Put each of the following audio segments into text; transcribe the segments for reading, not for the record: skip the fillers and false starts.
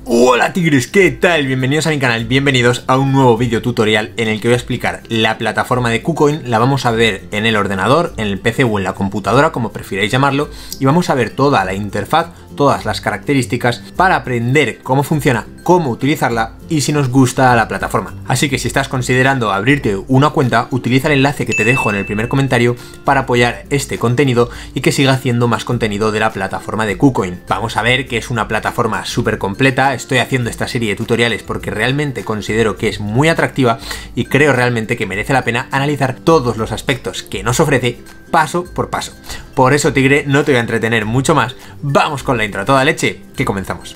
Hola tigres, ¿qué tal? Bienvenidos a mi canal, bienvenidos a un nuevo vídeo tutorial en el que voy a explicar la plataforma de KuCoin. La vamos a ver en el ordenador, en el PC o en la computadora, como prefiráis llamarlo, y vamos a ver toda la interfaz, todas las características para aprender cómo funciona, cómo utilizarla y si nos gusta la plataforma. Así que si estás considerando abrirte una cuenta, utiliza el enlace que te dejo en el primer comentario para apoyar este contenido y que siga haciendo más contenido de la plataforma de KuCoin. Vamos a ver que es una plataforma súper completa. Estoy haciendo esta serie de tutoriales porque realmente considero que es muy atractiva y creo realmente que merece la pena analizar todos los aspectos que nos ofrece paso por paso. Por eso, tigre, no te voy a entretener mucho más. Vamos con la intro a toda leche, que comenzamos.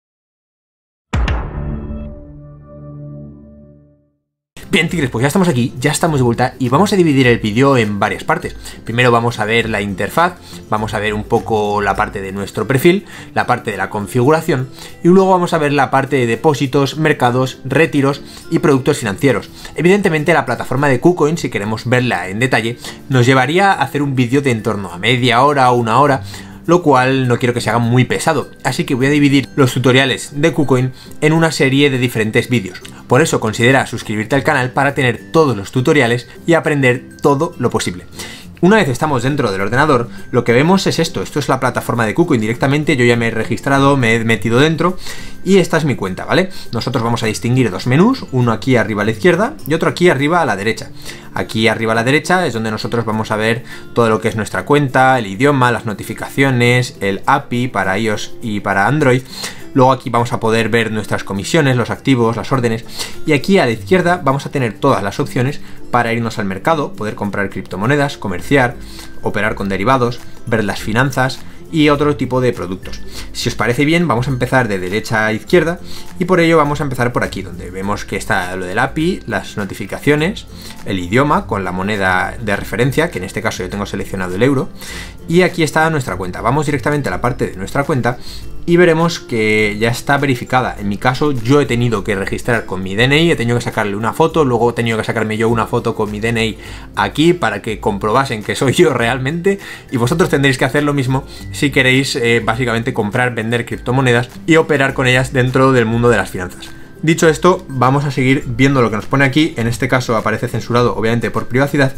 Bien, tigres, pues ya estamos aquí, ya estamos de vuelta y vamos a dividir el vídeo en varias partes. Primero vamos a ver la interfaz, vamos a ver un poco la parte de nuestro perfil, la parte de la configuración y luego vamos a ver la parte de depósitos, mercados, retiros y productos financieros. Evidentemente la plataforma de KuCoin, si queremos verla en detalle, nos llevaría a hacer un vídeo de en torno a media hora o una hora, lo cual no quiero que se haga muy pesado, así que voy a dividir los tutoriales de KuCoin en una serie de diferentes vídeos. Por eso considera suscribirte al canal para tener todos los tutoriales y aprender todo lo posible. Una vez estamos dentro del ordenador, lo que vemos es esto es la plataforma de KuCoin directamente. Yo ya me he registrado, me he metido dentro y esta es mi cuenta, ¿vale? Nosotros vamos a distinguir dos menús, uno aquí arriba a la izquierda y otro aquí arriba a la derecha. Aquí arriba a la derecha es donde nosotros vamos a ver todo lo que es nuestra cuenta, el idioma, las notificaciones, el API para iOS y para Android. Luego aquí vamos a poder ver nuestras comisiones, los activos, las órdenes. Y aquí a la izquierda vamos a tener todas las opciones para irnos al mercado, poder comprar criptomonedas, comerciar, operar con derivados, ver las finanzas y otro tipo de productos. Si os parece bien, vamos a empezar de derecha a izquierda y por ello vamos a empezar por aquí, donde vemos que está lo del API, las notificaciones, el idioma con la moneda de referencia, que en este caso yo tengo seleccionado el euro, y aquí está nuestra cuenta. Vamos directamente a la parte de nuestra cuenta y veremos que ya está verificada. En mi caso yo he tenido que registrar con mi DNI, he tenido que sacarle una foto, luego he tenido que sacarme yo una foto con mi DNI aquí para que comprobasen que soy yo realmente, y vosotros tendréis que hacer lo mismo si queréis básicamente comprar, vender criptomonedas y operar con ellas dentro del mundo de las finanzas. Dicho esto, vamos a seguir viendo lo que nos pone aquí. En este caso aparece censurado obviamente por privacidad.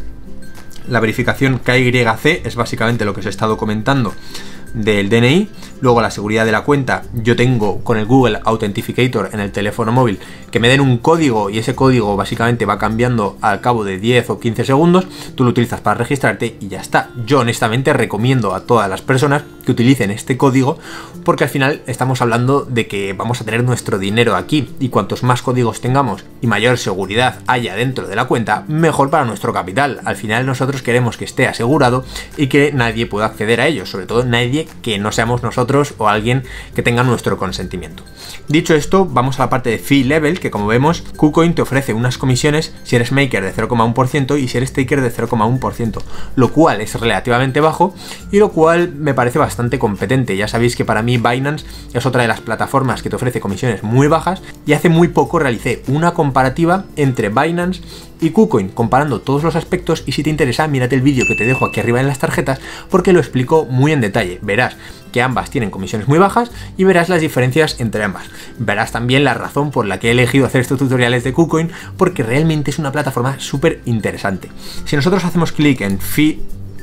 La verificación KYC es básicamente lo que os he estado comentando del DNI. Luego la seguridad de la cuenta, yo tengo con el Google Authenticator en el teléfono móvil que me den un código y ese código básicamente va cambiando al cabo de 10 o 15 segundos, tú lo utilizas para registrarte y ya está. Yo honestamente recomiendo a todas las personas que utilicen este código porque al final estamos hablando de que vamos a tener nuestro dinero aquí y cuantos más códigos tengamos y mayor seguridad haya dentro de la cuenta, mejor para nuestro capital. Al final nosotros queremos que esté asegurado y que nadie pueda acceder a ello, sobre todo nadie que no seamos nosotros o alguien que tenga nuestro consentimiento. Dicho esto, vamos a la parte de Fee Level, que como vemos, KuCoin te ofrece unas comisiones si eres maker de 0,1% y si eres taker de 0,1%, lo cual es relativamente bajo y lo cual me parece bastante competente. Ya sabéis que para mí Binance es otra de las plataformas que te ofrece comisiones muy bajas y hace muy poco realicé una comparativa entre Binance y KuCoin, comparando todos los aspectos, y si te interesa, mírate el vídeo que te dejo aquí arriba en las tarjetas porque lo explico muy en detalle. Verás que ambas tienen comisiones muy bajas y verás las diferencias entre ambas. Verás también la razón por la que he elegido hacer estos tutoriales de KuCoin, porque realmente es una plataforma súper interesante. Si nosotros hacemos clic en Fee,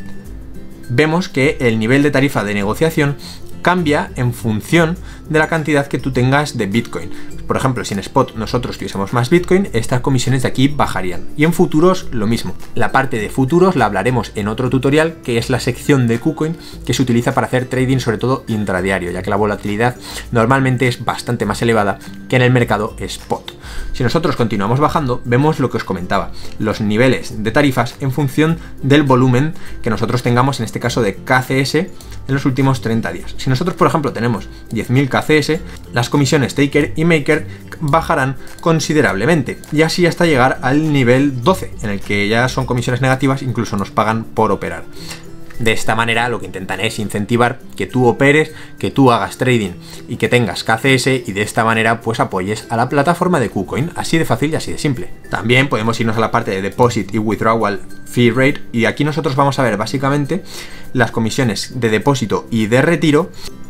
vemos que el nivel de tarifa de negociación cambia en función de la cantidad que tú tengas de Bitcoin. Por ejemplo, si en Spot nosotros tuviésemos más Bitcoin, estas comisiones de aquí bajarían. Y en futuros lo mismo. La parte de futuros la hablaremos en otro tutorial, que es la sección de KuCoin que se utiliza para hacer trading, sobre todo intradiario, ya que la volatilidad normalmente es bastante más elevada que en el mercado Spot. Si nosotros continuamos bajando, vemos lo que os comentaba, los niveles de tarifas en función del volumen que nosotros tengamos, en este caso de KCS, en los últimos 30 días. Si nosotros, por ejemplo, tenemos 10.000 KCS, las comisiones taker y maker bajarán considerablemente, y así hasta llegar al nivel 12, en el que ya son comisiones negativas, incluso nos pagan por operar. De esta manera lo que intentan es incentivar que tú operes, que tú hagas trading y que tengas KCS, y de esta manera pues apoyes a la plataforma de KuCoin, así de fácil y así de simple. También podemos irnos a la parte de Deposit y Withdrawal Fee Rate, y aquí nosotros vamos a ver básicamente las comisiones de depósito y de retiro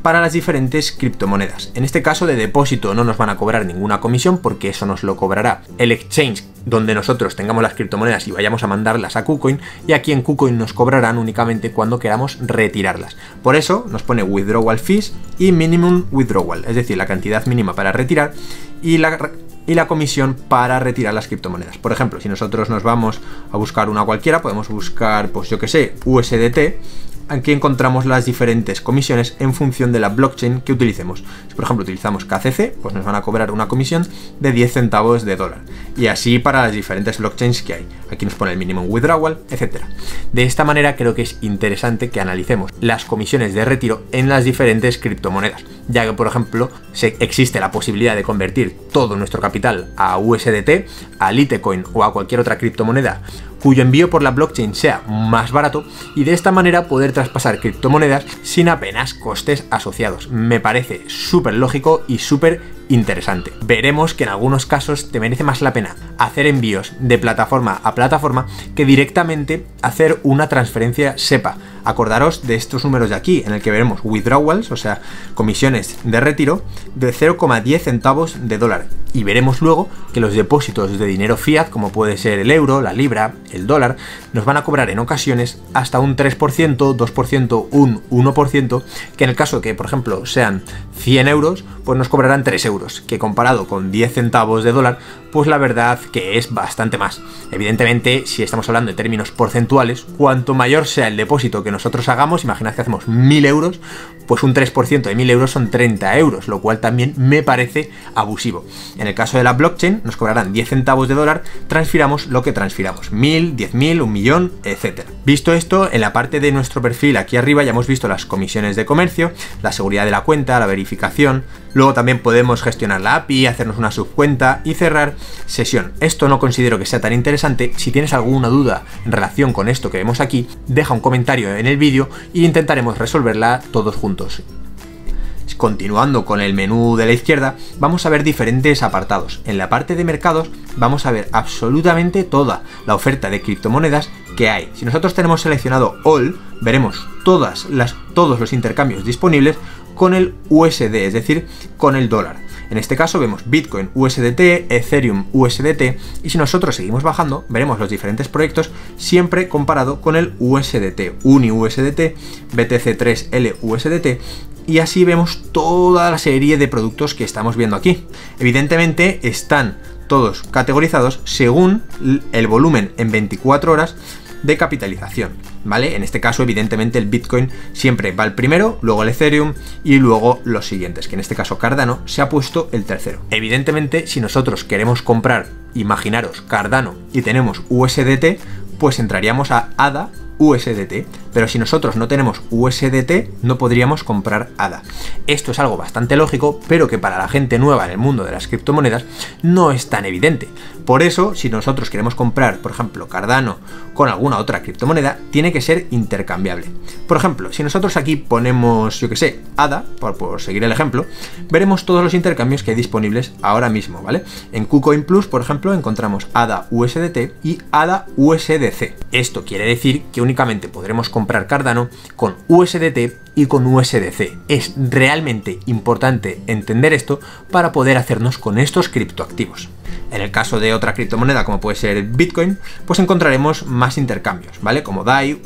para las diferentes criptomonedas. En este caso de depósito no nos van a cobrar ninguna comisión porque eso nos lo cobrará el exchange donde nosotros tengamos las criptomonedas y vayamos a mandarlas a KuCoin, y aquí en KuCoin nos cobrarán únicamente cuando queramos retirarlas. Por eso nos pone withdrawal fees y minimum withdrawal, es decir, la cantidad mínima para retirar y la comisión para retirar las criptomonedas. Por ejemplo, si nosotros nos vamos a buscar una cualquiera, podemos buscar, pues yo que sé, USDT. Aquí encontramos las diferentes comisiones en función de la blockchain que utilicemos. Si por ejemplo utilizamos KCC, pues nos van a cobrar una comisión de 10 centavos de dólar. Y así para las diferentes blockchains que hay. Aquí nos pone el minimum withdrawal, etc. De esta manera creo que es interesante que analicemos las comisiones de retiro en las diferentes criptomonedas, ya que por ejemplo existe la posibilidad de convertir todo nuestro capital a USDT, a Litecoin o a cualquier otra criptomoneda cuyo envío por la blockchain sea más barato, y de esta manera poder traspasar criptomonedas sin apenas costes asociados. Me parece súper lógico y súper interesante. Veremos que en algunos casos te merece más la pena hacer envíos de plataforma a plataforma que directamente hacer una transferencia SEPA. Acordaros de estos números de aquí, en el que veremos withdrawals, o sea, comisiones de retiro de 0,10 centavos de dólar. Y veremos luego que los depósitos de dinero fiat, como puede ser el euro, la libra, el dólar, nos van a cobrar en ocasiones hasta un 3%, 2%, un 1%, que en el caso que, por ejemplo, sean 100 euros, pues nos cobrarán 3 euros, que comparado con 10 centavos de dólar, pues la verdad que es bastante más. Evidentemente, si estamos hablando de términos porcentuales, cuanto mayor sea el depósito que nosotros hagamos, imaginad que hacemos 1000 euros, pues un 3% de 1000 euros son 30 euros, lo cual también me parece abusivo. En el caso de la blockchain, nos cobrarán 10 centavos de dólar, transfiramos lo que transfiramos, 1000, 10.000, 1.000.000, etc. Visto esto, en la parte de nuestro perfil aquí arriba ya hemos visto las comisiones de comercio, la seguridad de la cuenta, la verificación. Luego también podemos gestionar la API, hacernos una subcuenta y cerrar sesión. Esto no considero que sea tan interesante. Si tienes alguna duda en relación con esto que vemos aquí, deja un comentario en el vídeo e intentaremos resolverla todos juntos. Continuando con el menú de la izquierda, vamos a ver diferentes apartados. En la parte de mercados vamos a ver absolutamente toda la oferta de criptomonedas que hay. Si nosotros tenemos seleccionado All, veremos todos los intercambios disponibles con el USD, es decir, con el dólar. En este caso vemos Bitcoin USDT, Ethereum USDT, y si nosotros seguimos bajando, veremos los diferentes proyectos siempre comparado con el USDT, Uni USDT, BTC3L USDT, y así vemos toda la serie de productos que estamos viendo aquí. Evidentemente están todos categorizados según el volumen en 24 horas de capitalización, ¿vale? En este caso, evidentemente, el Bitcoin siempre va el primero, luego el Ethereum y luego los siguientes, que en este caso Cardano se ha puesto el tercero. Evidentemente, si nosotros queremos comprar, imaginaros, Cardano y tenemos USDT, pues entraríamos a ADA USDT, pero si nosotros no tenemos USDT no podríamos comprar ADA. Esto es algo bastante lógico, pero que para la gente nueva en el mundo de las criptomonedas no es tan evidente. Por eso, si nosotros queremos comprar, por ejemplo, Cardano con alguna otra criptomoneda, tiene que ser intercambiable. Por ejemplo, si nosotros aquí ponemos, yo que sé, ADA, por seguir el ejemplo, veremos todos los intercambios que hay disponibles ahora mismo, ¿vale? En KuCoin Plus, por ejemplo, encontramos ADA USDT y ADA USDC. Esto quiere decir que únicamente podremos comprar Cardano con USDT y con USDC. Es realmente importante entender esto para poder hacernos con estos criptoactivos. En el caso de otra criptomoneda como puede ser Bitcoin, pues encontraremos más intercambios, ¿vale? Como DAI,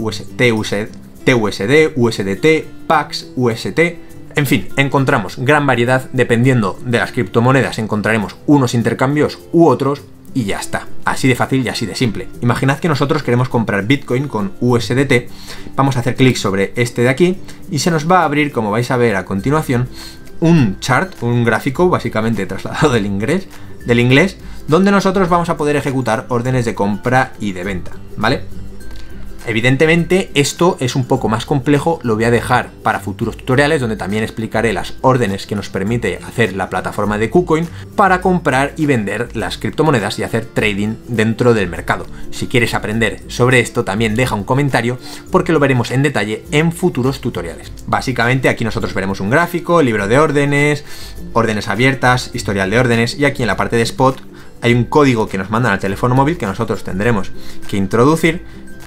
TUSD, USDT, PAX, UST. En fin, encontramos gran variedad. Dependiendo de las criptomonedas encontraremos unos intercambios u otros y ya está. Así de fácil y así de simple. Imaginad que nosotros queremos comprar Bitcoin con USDT. Vamos a hacer clic sobre este de aquí y se nos va a abrir, como vais a ver a continuación, un chart, un gráfico básicamente trasladado del inglés, donde nosotros vamos a poder ejecutar órdenes de compra y de venta, ¿vale? Evidentemente esto es un poco más complejo, lo voy a dejar para futuros tutoriales donde también explicaré las órdenes que nos permite hacer la plataforma de KuCoin para comprar y vender las criptomonedas y hacer trading dentro del mercado. Si quieres aprender sobre esto también deja un comentario porque lo veremos en detalle en futuros tutoriales. Básicamente aquí nosotros veremos un gráfico, libro de órdenes, órdenes abiertas, historial de órdenes y aquí en la parte de spot hay un código que nos mandan al teléfono móvil que nosotros tendremos que introducir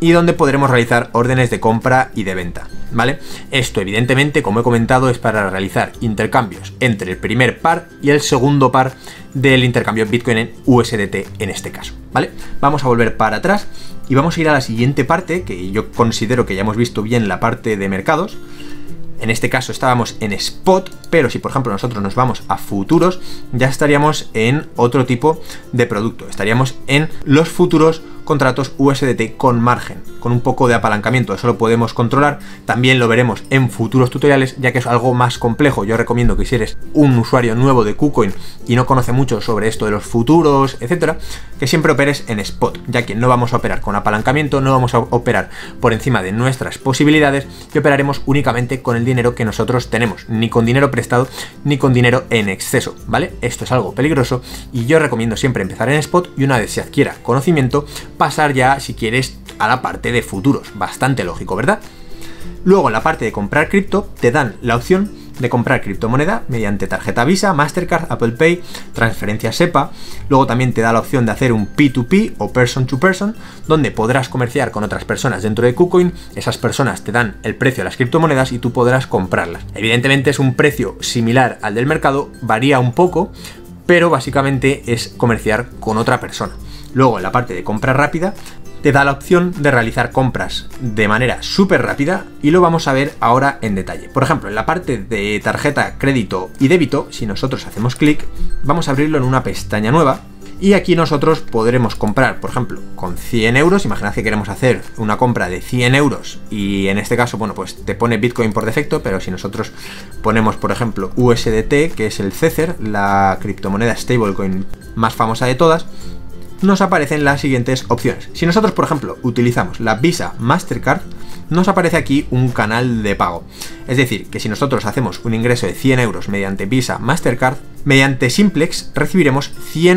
y donde podremos realizar órdenes de compra y de venta, ¿vale? Esto evidentemente, como he comentado, es para realizar intercambios entre el primer par y el segundo par del intercambio Bitcoin en USDT en este caso, ¿vale? Vamos a volver para atrás y vamos a ir a la siguiente parte, que yo considero que ya hemos visto bien la parte de mercados. En este caso estábamos en spot, pero si por ejemplo nosotros nos vamos a futuros, ya estaríamos en otro tipo de producto. Estaríamos en los futuros contratos USDT con margen, con un poco de apalancamiento. Eso lo podemos controlar. También lo veremos en futuros tutoriales, ya que es algo más complejo. Yo recomiendo que si eres un usuario nuevo de KuCoin y no conoce mucho sobre esto de los futuros, etcétera, que siempre operes en spot, ya que no vamos a operar con apalancamiento, no vamos a operar por encima de nuestras posibilidades y operaremos únicamente con el dinero que nosotros tenemos, ni con dinero prestado ni con dinero en exceso, ¿vale? Esto es algo peligroso y yo recomiendo siempre empezar en spot y una vez se adquiera conocimiento, pasar ya, si quieres, a la parte de futuros. Bastante lógico, ¿verdad? Luego, en la parte de comprar cripto, te dan la opción de comprar criptomoneda mediante tarjeta Visa, Mastercard, Apple Pay, transferencia SEPA. Luego también te da la opción de hacer un P2P o Person to Person, donde podrás comerciar con otras personas dentro de KuCoin. Esas personas te dan el precio de las criptomonedas y tú podrás comprarlas. Evidentemente es un precio similar al del mercado, varía un poco, pero básicamente es comerciar con otra persona. Luego, en la parte de compra rápida, te da la opción de realizar compras de manera súper rápida y lo vamos a ver ahora en detalle. Por ejemplo, en la parte de tarjeta, crédito y débito, si nosotros hacemos clic, vamos a abrirlo en una pestaña nueva y aquí nosotros podremos comprar, por ejemplo, con 100 euros. Imaginad que queremos hacer una compra de 100 euros y en este caso, bueno, pues te pone Bitcoin por defecto, pero si nosotros ponemos, por ejemplo, USDT, que es el Tether, la criptomoneda stablecoin más famosa de todas, nos aparecen las siguientes opciones. Si nosotros, por ejemplo, utilizamos la Visa Mastercard, nos aparece aquí un canal de pago. Es decir, que si nosotros hacemos un ingreso de 100 euros mediante Visa Mastercard, mediante Simplex recibiremos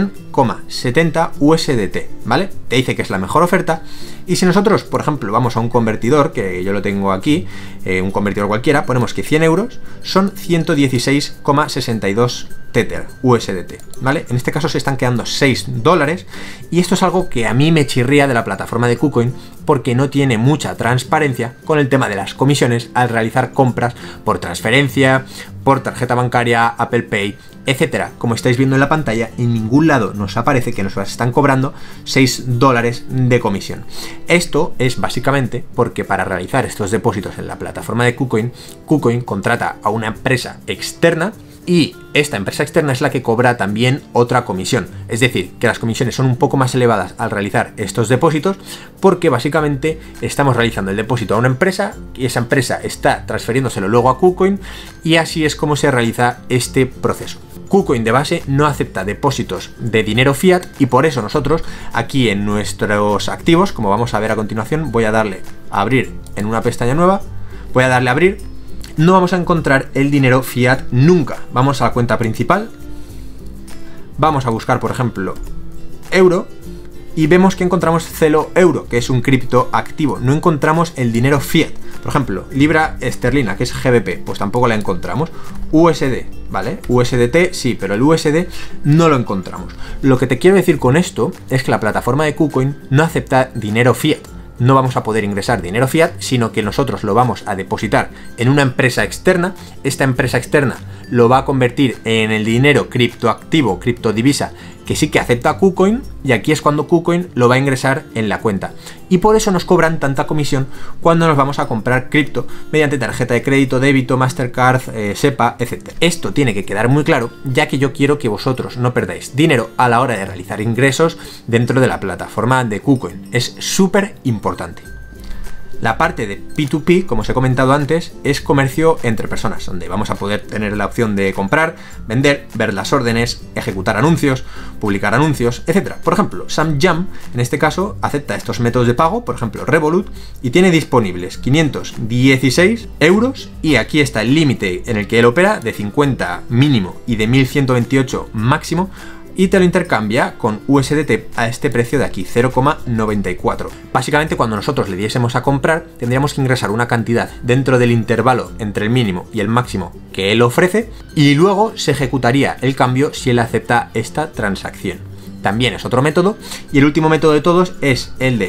100,70 USDT, ¿vale? Te dice que es la mejor oferta. Y si nosotros, por ejemplo, vamos a un convertidor, que yo lo tengo aquí, un convertidor cualquiera, ponemos que 100 euros son 116,62 Tether USDT, ¿vale? En este caso se están quedando $6 y esto es algo que a mí me chirría de la plataforma de KuCoin porque no tiene mucha transparencia con el tema de las comisiones al realizar compras por transferencia, por tarjeta bancaria, Apple Pay, etcétera. Como estáis viendo en la pantalla, en ningún lado nos aparece que nos están cobrando $6 de comisión. Esto es básicamente porque para realizar estos depósitos en la plataforma de KuCoin, KuCoin contrata a una empresa externa y esta empresa externa es la que cobra también otra comisión. Es decir, que las comisiones son un poco más elevadas al realizar estos depósitos porque básicamente estamos realizando el depósito a una empresa y esa empresa está transfiriéndoselo luego a KuCoin y así es como se realiza este proceso. KuCoin de base no acepta depósitos de dinero fiat y por eso nosotros aquí en nuestros activos, como vamos a ver a continuación, voy a darle a abrir en una pestaña nueva, voy a darle a abrir. No vamos a encontrar el dinero fiat nunca. Vamos a la cuenta principal, vamos a buscar, por ejemplo, euro y vemos que encontramos Celo Euro, que es un cripto activo. No encontramos el dinero fiat. Por ejemplo, libra esterlina, que es GBP, pues tampoco la encontramos. USD, ¿vale? USDT sí, pero el USD no lo encontramos. Lo que te quiero decir con esto es que la plataforma de KuCoin no acepta dinero fiat. No vamos a poder ingresar dinero fiat, sino que nosotros lo vamos a depositar en una empresa externa. Esta empresa externa lo va a convertir en el dinero criptoactivo, criptodivisa, que sí que acepta KuCoin, y aquí es cuando KuCoin lo va a ingresar en la cuenta. Y por eso nos cobran tanta comisión cuando nos vamos a comprar cripto mediante tarjeta de crédito, débito, Mastercard, SEPA, etc. Esto tiene que quedar muy claro, ya que yo quiero que vosotros no perdáis dinero a la hora de realizar ingresos dentro de la plataforma de KuCoin. Es súper importante. La parte de P2P, como os he comentado antes, es comercio entre personas, donde vamos a poder tener la opción de comprar, vender, ver las órdenes, ejecutar anuncios, publicar anuncios, etc. Por ejemplo, SamJam, en este caso, acepta estos métodos de pago, por ejemplo, Revolut, y tiene disponibles 516 euros, y aquí está el límite en el que él opera, de 50 mínimo y de 1128 máximo, y te lo intercambia con USDT a este precio de aquí, 0,94. Básicamente, cuando nosotros le diésemos a comprar, tendríamos que ingresar una cantidad dentro del intervalo entre el mínimo y el máximo que él ofrece, y luego se ejecutaría el cambio si él acepta esta transacción. También es otro método, y el último método de todos es el de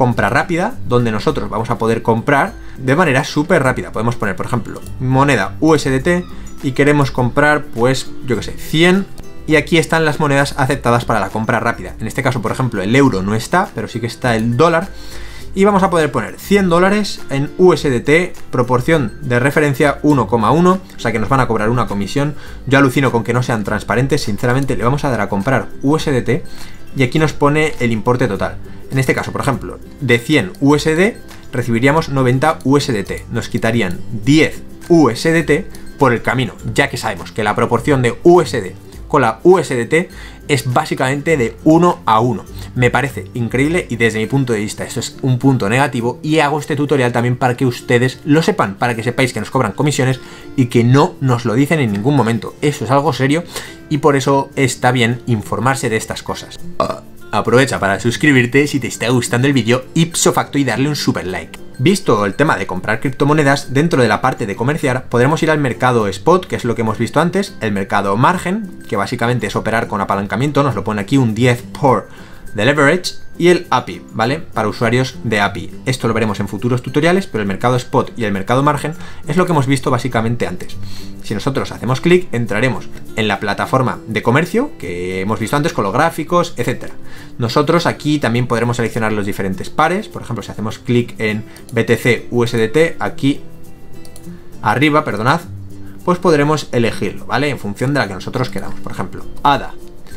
compra rápida, donde nosotros vamos a poder comprar de manera súper rápida. Podemos poner, por ejemplo, moneda USDT y queremos comprar, pues, yo que sé, 100. Y aquí están las monedas aceptadas para la compra rápida. En este caso, por ejemplo, el euro no está, pero sí que está el dólar. Y vamos a poder poner 100 dólares en USDT, proporción de referencia 1,1, o sea que nos van a cobrar una comisión. Yo alucino con que no sean transparentes, sinceramente le vamos a dar a comprar USDT y aquí nos pone el importe total. En este caso, por ejemplo, de 100 USD recibiríamos 90 USDT, nos quitarían 10 USDT por el camino, ya que sabemos que la proporción de USD con la USDT es básicamente de 1 a 1. Me parece increíble y desde mi punto de vista esto es un punto negativo y hago este tutorial también para que ustedes lo sepan, para que sepáis que nos cobran comisiones y que no nos lo dicen en ningún momento. Eso es algo serio y por eso está bien informarse de estas cosas. Aprovecha para suscribirte si te está gustando el vídeo ipso facto y darle un super like. Visto el tema de comprar criptomonedas, dentro de la parte de comerciar podremos ir al mercado spot, que es lo que hemos visto antes, el mercado margen, que básicamente es operar con apalancamiento, nos lo pone aquí un 10 por de leverage, y el API, ¿vale? Para usuarios de API. Esto lo veremos en futuros tutoriales, pero el mercado spot y el mercado margen es lo que hemos visto básicamente antes. Si nosotros hacemos clic, entraremos en la plataforma de comercio que hemos visto antes con los gráficos, etc. Nosotros aquí también podremos seleccionar los diferentes pares. Por ejemplo, si hacemos clic en BTC USDT, aquí arriba, perdonad, pues podremos elegirlo, ¿vale? En función de la que nosotros queramos. Por ejemplo, ADA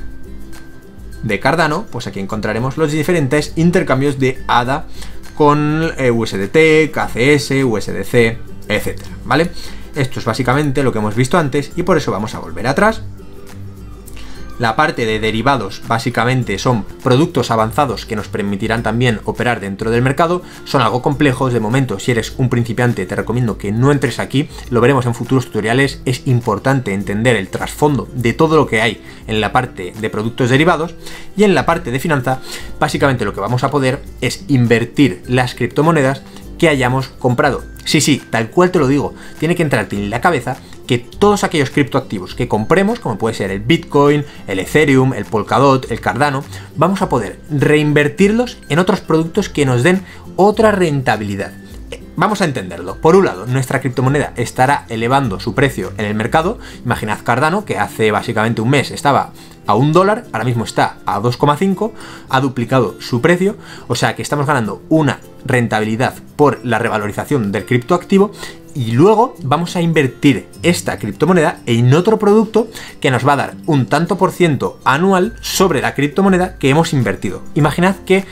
de Cardano, pues aquí encontraremos los diferentes intercambios de ADA con USDT, KCS, USDC, etcétera, ¿vale? Esto es básicamente lo que hemos visto antes y por eso vamos a volver atrás. La parte de derivados básicamente son productos avanzados que nos permitirán también operar dentro del mercado. Son algo complejos, de momento si eres un principiante te recomiendo que no entres aquí, lo veremos en futuros tutoriales. Es importante entender el trasfondo de todo lo que hay en la parte de productos derivados y en la parte de finanza básicamente lo que vamos a poder es invertir las criptomonedas que hayamos comprado. Sí, tal cual te lo digo, tiene que entrarte en la cabeza que todos aquellos criptoactivos que compremos, como puede ser el Bitcoin, el Ethereum, el Polkadot, el Cardano, vamos a poder reinvertirlos en otros productos que nos den otra rentabilidad. Vamos a entenderlo. Por un lado, nuestra criptomoneda estará elevando su precio en el mercado. Imaginad Cardano, que hace básicamente un mes estaba a $1, ahora mismo está a 2,5, ha duplicado su precio, o sea que estamos ganando una rentabilidad por la revalorización del criptoactivo y luego vamos a invertir esta criptomoneda en otro producto que nos va a dar un tanto por ciento anual sobre la criptomoneda que hemos invertido. Imaginad que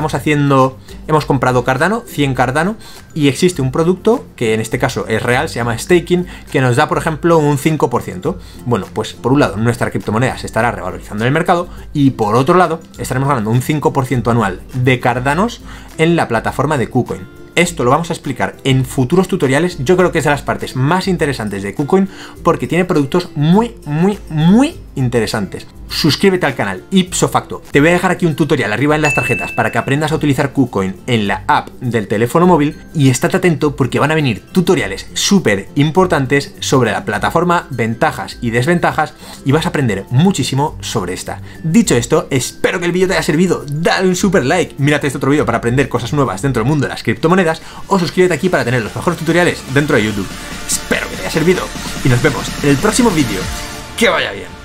hemos comprado Cardano, 100 Cardano, y existe un producto que en este caso es real, se llama staking, que nos da por ejemplo un 5%. Bueno, pues por un lado nuestra criptomoneda se estará revalorizando en el mercado y por otro lado estaremos ganando un 5% anual de Cardanos en la plataforma de KuCoin. Esto lo vamos a explicar en futuros tutoriales. Yo creo que es de las partes más interesantes de KuCoin porque tiene productos muy interesantes. Suscríbete al canal ipso facto. Te voy a dejar aquí un tutorial arriba en las tarjetas para que aprendas a utilizar KuCoin en la app del teléfono móvil y estate atento porque van a venir tutoriales súper importantes sobre la plataforma, ventajas y desventajas y vas a aprender muchísimo sobre esta. Dicho esto, espero que el vídeo te haya servido. Dale un super like, mírate este otro vídeo para aprender cosas nuevas dentro del mundo de las criptomonedas o suscríbete aquí para tener los mejores tutoriales dentro de YouTube. Espero que te haya servido y nos vemos en el próximo vídeo. ¡Que vaya bien!